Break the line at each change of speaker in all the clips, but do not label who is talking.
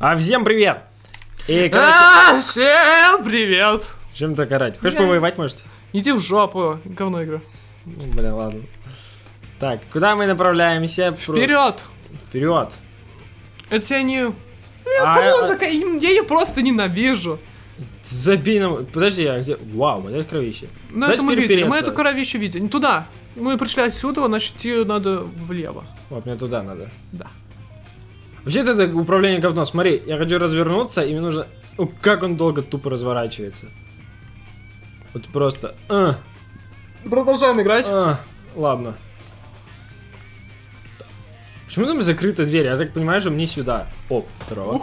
А всем привет! И, короче...
Всем привет!
Чем так орать? Хочешь повоевать, может?
Иди в жопу, говно игра.
Ну, блин, ладно. Так, куда мы направляемся?
Вперед!
Вперед!
Это я не... Это музыка, я ее просто ненавижу.
Забей нам... Подожди, а где... Вау, вот это кровище.
Ну это мы видели, мы эту кровищу видели. Не туда. Мы пришли отсюда, значит идти надо влево.
Вот, мне туда надо.
Да.
Вообще это управление говно. Смотри, я хочу развернуться, и мне нужно... О, как он долго тупо разворачивается. Вот просто...
Продолжаем играть.
Ладно. Почему там закрыта дверь? Я так понимаю, что мне сюда. О, здорово.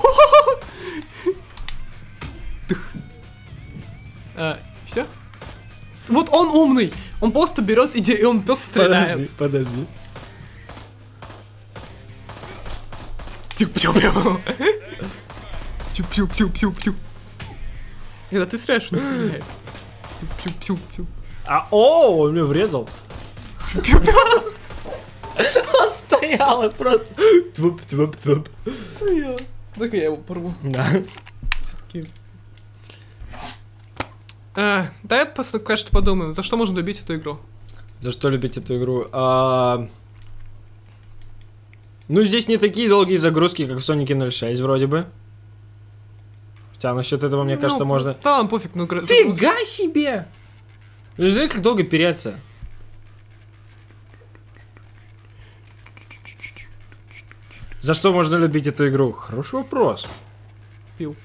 Все? Вот он умный. Он просто берет идею, и он просто стреляет.
Подожди.
Тю-пю-пю. Тю-пю-пю-пю-пю. Когда ты стреляешь, он стреляет. Тю-пю-пю-пю.
Он меня врезал. Он стоял и просто... Твуп-твуп-твуп.
Так я его порву.
Да.
Все-таки... Давай просто, конечно, подумаем, за что можно любить эту игру.
За что любить эту игру? Ну, здесь не такие долгие загрузки, как в Sonic 06, вроде бы. Хотя насчет этого, мне кажется, можно...
Да, ладно, пофиг, ну...
Фига себе! Ну, знаешь, как долго переться? За что можно любить эту игру? Хороший вопрос.
Пил.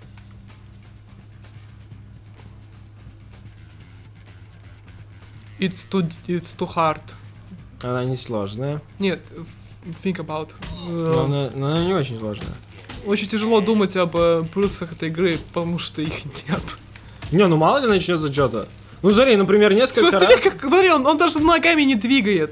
It's too hard.
Она не сложная.
Нет, think about.
Но она не очень сложная.
Очень тяжело думать об плюсах этой игры, потому что их нет.
Не, ну мало ли начнется что-то. Ну смотри, например, несколько раз...
Как говорю, он даже ногами не двигает.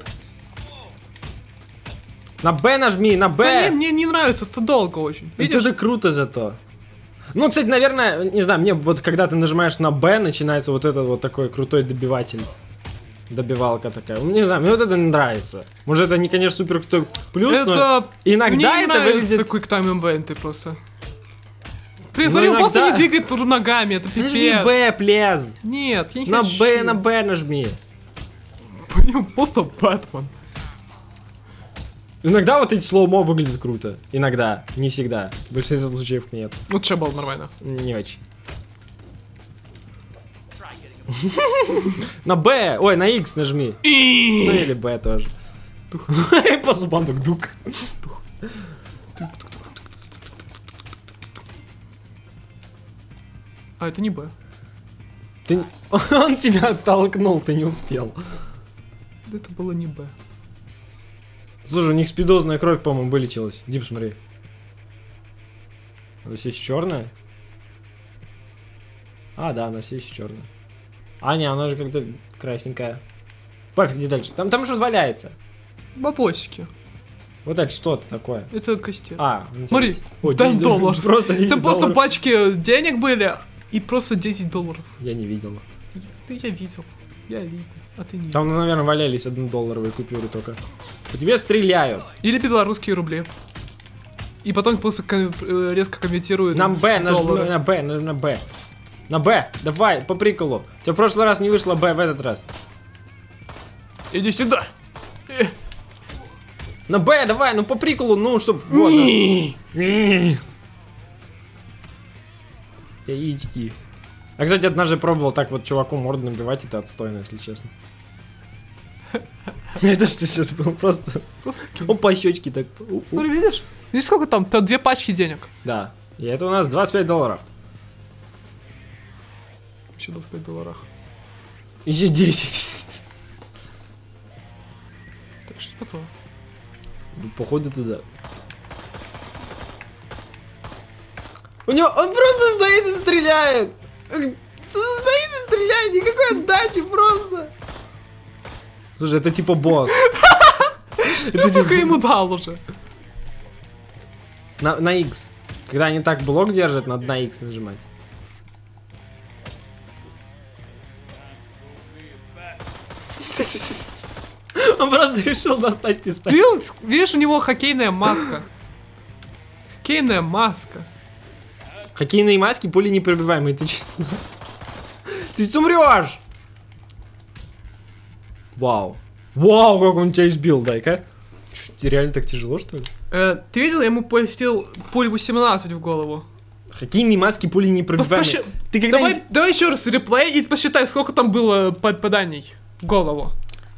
На Б нажми, на Б!
Да, мне не нравится, это долго очень.
Видишь? Это же круто зато. Ну, кстати, наверное, не знаю, мне вот когда ты нажимаешь на Б, начинается вот этот вот такой крутой добиватель. Добивалка такая. Не знаю, мне вот это не нравится. Может, это не, конечно, супер крутой плюс, но иногда
мне не
это
нравится
выглядит...
Quick Time Event просто. Блин, смотри, он просто не двигает ногами, это пипец.
Нажми Б, плез.
Нет, я не хочу.
На Б нажми.
Понял, просто Бэтмен.
Иногда вот эти слоумо выглядят круто. Иногда, не всегда. В большинстве случаев нет.
Вот что было нормально.
Не очень. На Б, ой, на X нажми. Ну или Б тоже. По зубам так дук.
А, это не Б.
Он тебя оттолкнул, ты не успел.
Это было не Б.
Слушай, у них спидозная кровь, по-моему, вылечилась. Иди посмотри. Она все еще черная? А, да, она все еще черная. А, не, она же как-то красненькая. Пофиг, где дальше? Там что-то валяется.
Бабосики.
Вот это что-то такое.
Это костец.
Смотри,
$10.
Просто
Там просто пачки денег были и просто $10.
Я не видел.
Я видел. Я видел. А ты не видел.
Там, наверное, валялись $1 купюры только. По тебе стреляют.
Или белорусские рубли. И потом просто резко конвертируют.
На Б, на Б, на Б. На Б, давай, по приколу. У тебя в прошлый раз не вышло Б в этот раз.
Иди сюда.
На Б, давай, ну по приколу, ну, чтоб... Вот, Яички. А, кстати, однажды пробовал так вот чуваку морду набивать, это отстойно, если честно. Это что сейчас было? Просто... Он по щечке так...
Смотри, видишь? Видишь, сколько там? Там 2 пачки денег.
Да. И это у нас $25.
Еще $25.
Еще 10.
Так, 6 патронов.
Походу туда. У него... Он просто стоит и стреляет. Стоит и стреляет, никакой отдачи просто. Слушай, это типа босс.
Я сколько ему дал уже.
На X. Когда они так блок держат, надо на X нажимать. Он просто решил достать пистолет.
Видишь, у него хоккейная маска. Хоккейная маска.
Хоккейные маски, пули непробиваемые. Ты че? Ты умрешь! Вау. Вау, как он тебя избил, дай-ка. Реально так тяжело, что ли?
Ты видел, я ему пустил пуль 18 в голову.
Хоккейные маски, пули непробиваемые. Ты когда-нибудь...
Давай еще раз реплей и посчитай, сколько там было попаданий в голову.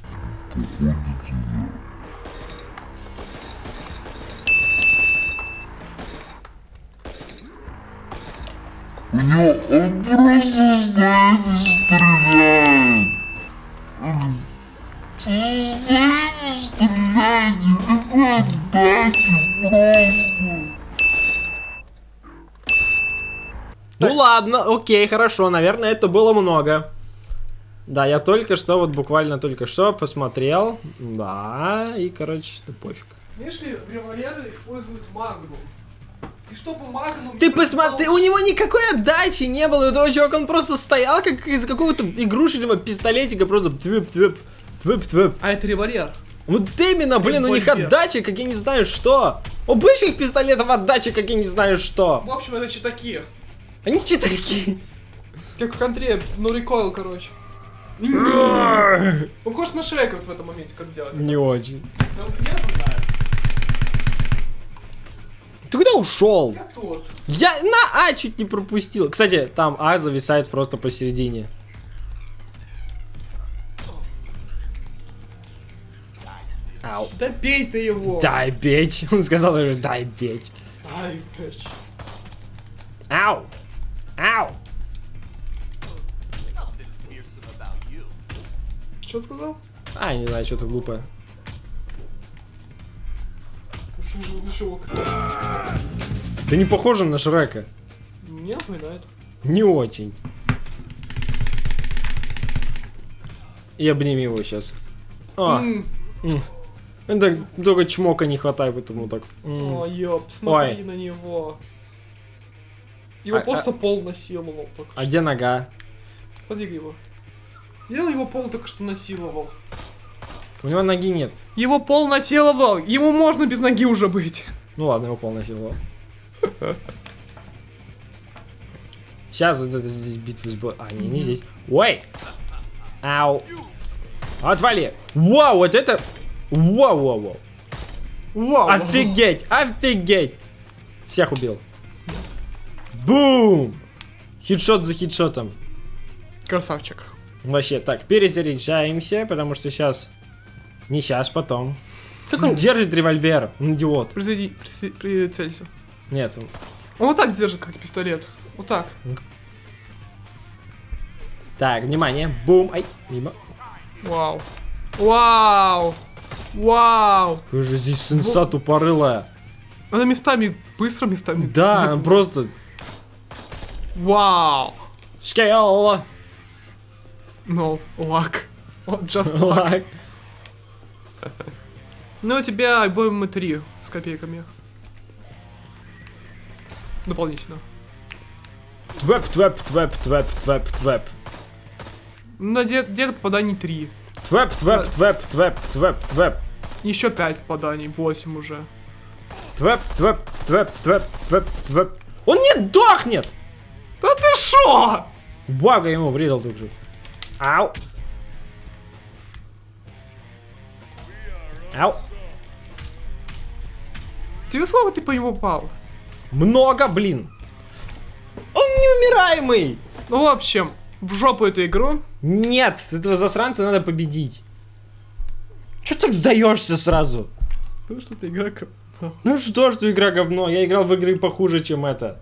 У него он просто стоит и стреляет. Стоит и стреляет, никакой отдачи просто.
Ну ладно, окей, хорошо, наверное, это было много. Да, я только что, вот буквально только что посмотрел. Да, и, короче, ну пофиг.
Видишь ли, револьверы используют магнум. И чтобы магнум...
Ты посмотри, у него никакой отдачи не было, у этого чувака, он просто стоял, как из какого-то игрушечного пистолетика, просто твип-твип.
А это револьвер.
Вот именно, блин, у них отдача, как я не знаю что. У обычных пистолетов отдача, как я не знаю что.
В общем, это читаки.
Они читаки.
Как в контре, ну рекойл, короче. Он похож на Шрека вот в этом моменте, как делать.
Не очень.
Ну, мне напоминает.
Ты куда ушел?
Я тут.
Я на А чуть не пропустил. Кстати, там А зависает просто посередине. Ау.
Да бей ты его.
Дай бечь. Он сказал, дай бечь.
Дай бечь.
Ау. Ау.
Что он сказал?
А, не знаю, что-то глупое. Да не похоже на Шрека.
Мне напоминает.
Не очень. И обними его сейчас. Это только чмока не хватает, поэтому так.
О, ёп, смотри на него. Его просто пол насиловал.
А где нога?
Подвигай его. Я его пол только что насиловал.
У него ноги нет.
Его пол насиловал. Ему можно без ноги уже быть.
Ну ладно, его пол насиловал. Сейчас вот это здесь битва с А, не здесь. Ой! Ау! Отвали! Вау, вот это... Вау!
Вау!
Офигеть! Офигеть! Всех убил. Бум! Хедшот за хедшотом.
Красавчик.
Вообще, так, перезаряжаемся, потому что сейчас... Не сейчас, потом. Как он держит револьвер? Он идиот.
Прицелься.
Нет.
Он вот так держит, как пистолет. Вот так.
Так, внимание. Бум. Ай, мимо.
Вау. Вау. Вау.
Какой же здесь сенса тупорылая.
Она местами быстро, местами...
Да, она просто...
Вау.
Скелла.
No, luck. Just luck. Ну, у тебя обоймы 3 с копейками. Дополнительно.
Твэп.
Ну, где-то попаданий 3.
Твэп.
Еще 5 попаданий, 8 уже.
Твэп. Он не дохнет!
Да ты шо?
Бага ему врезал тут же. Ау. Ау.
Тебе сколько ты по нему попал?
Много, блин. Он неумираемый.
Ну, в общем, в жопу эту игру.
Нет, этого засранца надо победить. Чё так сдаешься сразу?
Потому что это игра говно.
Ну что игра говно? Я играл в игры похуже, чем это.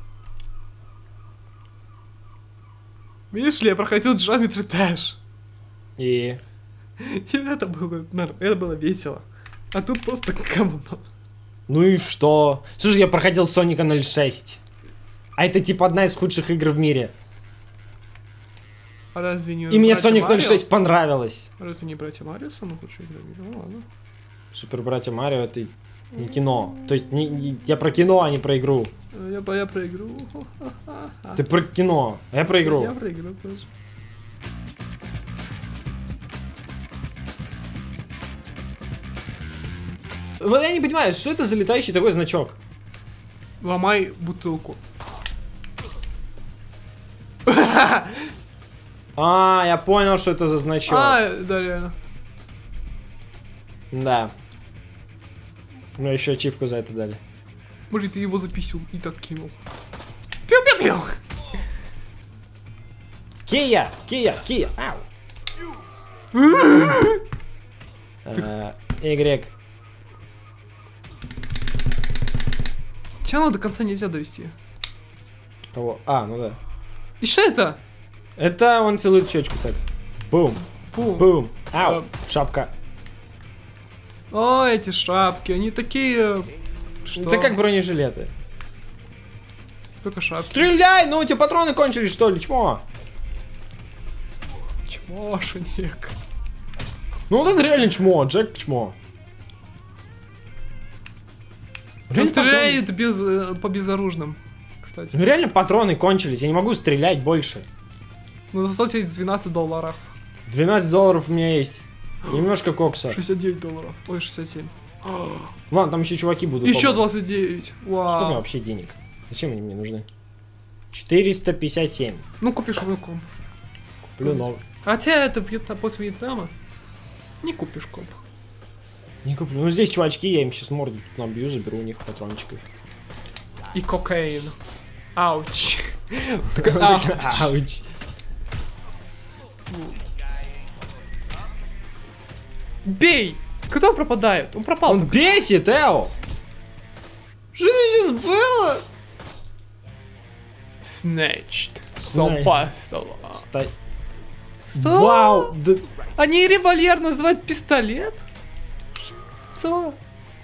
Видишь ли, я проходил Geometry Dash.
И
это было весело. А тут просто говно.
ну и что? Слушай, я проходил Соника 06. А это типа одна из худших игр в мире.
А разве не...
И мне Соник 06 понравилось.
Разве не братья Марио самые худшие игры в мире? Ну ладно.
Супер братья Марио это не кино. То есть я про кино, а не про игру.
Я про игру.
Ты про кино, а я про игру.
Я про игру тоже.
Вот я не понимаю, что это за летающий такой значок?
Ломай бутылку.
А, я понял, что это за значок.
А, да, реально.
Да. Ну, еще ачивку за это дали.
Может, ты его записил и так кинул. Пиу-пиу-пиу.
Кия! Ау! Y.
Тебя надо до конца нельзя довести.
Кого? А, ну да.
И что это?
Это он целует щечку так. Бум!
Бум.
Бум! Ау! Шапка.
О, эти шапки, они такие... Что?
Это как бронежилеты.
Только шапки.
Стреляй! Ну, у тебя патроны кончились, что ли? Чмо?
Чмошенек.
Ну, вот это реально чмо, Джек чмо.
Он
Реально
стреляет по безоружным, кстати.
Ну, реально патроны кончились, я не могу стрелять больше.
Ну, зато тебе $12.
$12 у меня есть. И немножко кокса.
$69. Ой, 67.
Ладно, там еще чуваки будут.
Еще
по-моему.
29.
Сколько у меня
Вау.
вообще денег? Зачем они мне нужны? 457.
Ну, купишь мой комп.
Куплю новый.
Хотя это после Вьетнама. Не купишь комп.
Не куплю. Ну здесь чувачки, я им сейчас морду тут набью, заберу у них патрончиков.
И кокаин. Ауч.
Ауч.
Бей! Куда он пропадает? Он пропал.
Он бесит, Эо!
Что сейчас было? Snatched. Сопастола. Что?
Вау! Да...
Они револьвер называют пистолет? Что?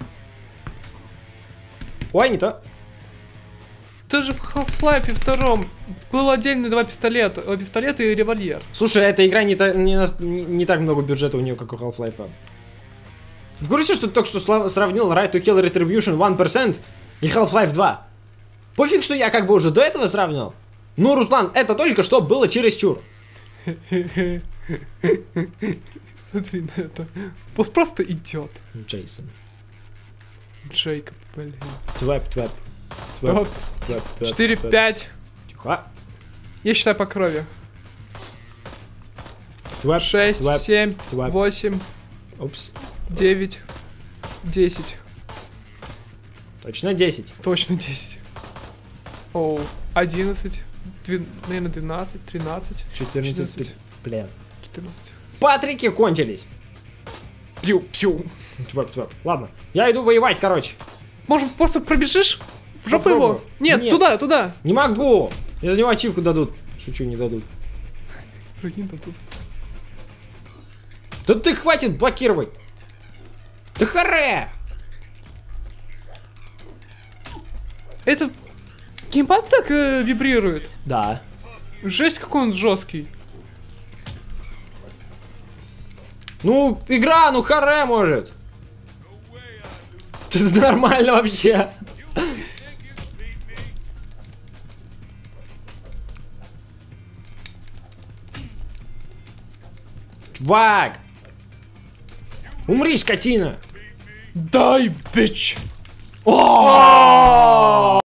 Ой, не то.
Даже в Half-Life 2 было отдельно два пистолета. Пистолет и револьвер.
Слушай, эта игра не так много бюджета у нее, как у Half-Life. В курсе, что ты только что сравнил Right to Kill Retribution 1% и Half-Life 2? Пофиг, что я как бы уже до этого сравнивал. Ну, Руслан, это только что было чересчур.
Смотри на это. Пусть просто идет.
Джейсон.
Джейкоб, блин.
Твэп.
Топ. 4-5.
Тихо.
Я считаю по крови.
Твэп.
6,
твэп,
7,
твэп.
8,
Упс.
9, 10.
Точно 10.
Точно 10. Оу, 11, наверное, 12, 13,
14. Блин.
14.
Патрики кончились.
Пью.
Твэп. Ладно. Я иду воевать, короче.
Может, просто пробежишь? В жопу
Попробую.
его? Нет,
Нет.
туда.
Не могу. Мне за него ачивку дадут. Шучу, не дадут.
Прикинь-то тут.
Да ты хватит блокировать. Да харе.
Это геймпад так вибрирует?
Да.
Жесть, какой он жесткий.
Ну, игра, ну харе может. Это нормально вообще. Чувак! Умри, скотина!
Дай, бич!
О!